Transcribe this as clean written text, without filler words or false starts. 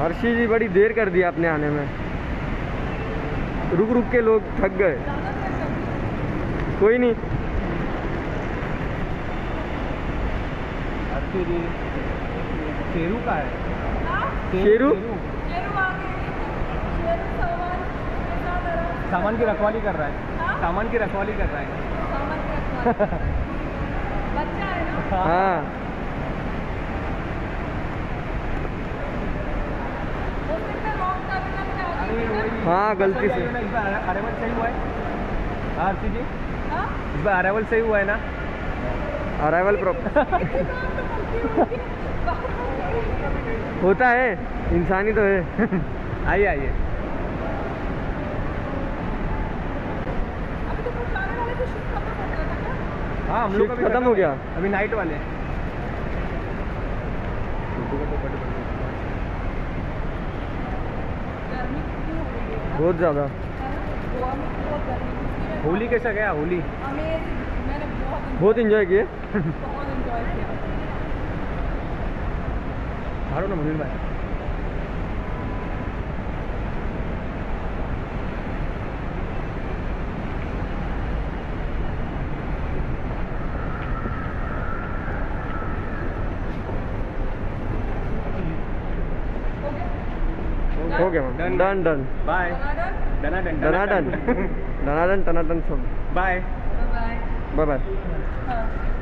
हर्षी जी बड़ी देर कर दी आपने आने में, रुक रुक के लोग थक गए। कोई नहीं। हर्षी जी शेरू का है। शेरू सामान की रखवाली कर रहा है। सामान की रखवाली कर रहा है। बच्चा है ना। हाँ हाँ गलती से। इस बार अराइवल सही हुआ है हर्षी जी? इस बार अराइवल सही हुआ है ना? अराइवल होता है, इंसानी तो है। आइए आइए। हाँ हम लोग का भी खत्म हो गया अभी नाइट वाले। बहुत ज़्यादा। होली कैसा गया? होली मैंने बहुत एंजॉय किए। बहुत एंजॉय किया। हारो ना मुनीर भाई। हो गया मैम। Done done bye. डनाडन डनाडन डनाडन टनाडन सब। Bye bye bye bye. हाँ।